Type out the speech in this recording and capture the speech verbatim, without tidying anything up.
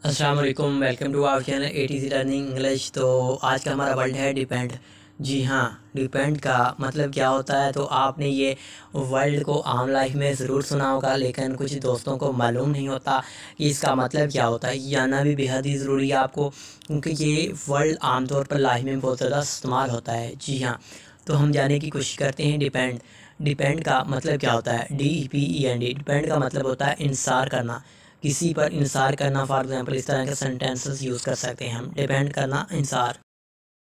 अस्सलाम वालेकुम, welcome to our channel A T C learning English. तो आज का हमारा वर्ड है डिपेंड। जी हाँ, डिपेंड का मतलब क्या होता है, तो आपने ये वर्ड को आम लाइफ में ज़रूर सुना होगा, लेकिन कुछ दोस्तों को मालूम नहीं होता कि इसका मतलब क्या होता है। ये जानना भी बेहद ही ज़रूरी है आपको, क्योंकि ये वर्ड आमतौर पर लाइफ में बहुत ज़्यादा इस्तेमाल होता है। जी हाँ, तो हम जानने की कोशिश करते हैं डिपेंड। डिपेंड का मतलब क्या होता है। D E P E N D, depend का मतलब होता है इंसार करना, किसी पर इंसार करना। फॉर एग्जांपल इस तरह के सेंटेंसेस यूज़ कर सकते हैं हम, डिपेंड करना, इंसार।